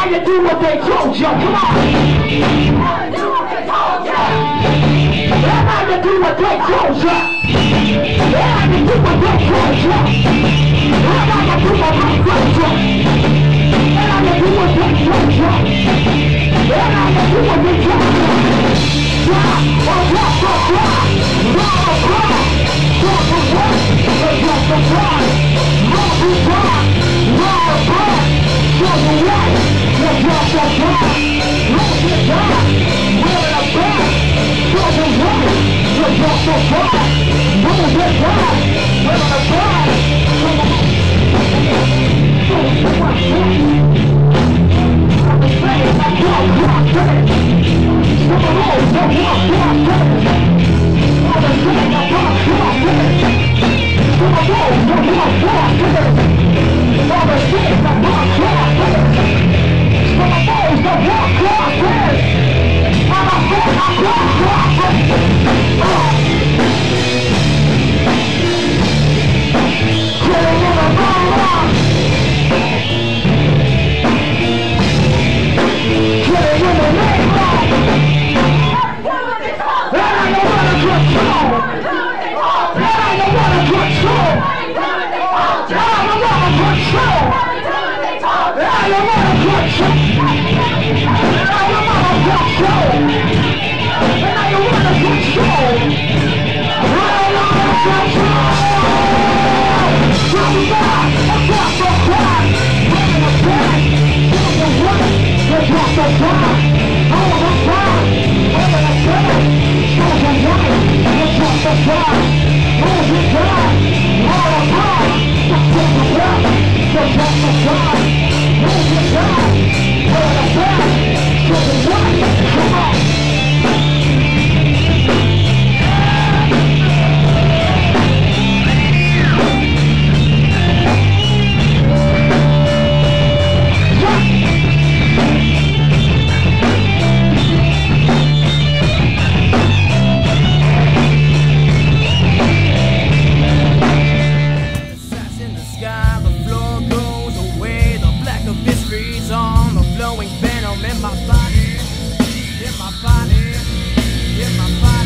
now you do what they told you. Come on. Do what they told you. And now you do what they told you. And now you do what they told you. And now you do what they told you. And now you do what they told you. And now you do what they told you. Drop, oh drop, oh drop. Roll a drop. Drop a drop. Drop a drop. Roll a drop. Roll a drop. Show the way. Drop a drop. Roll a drop. Roll a drop. Show the way. Drop a drop. Roll a drop. Roll a drop. Venom in my body, in my body, in my body.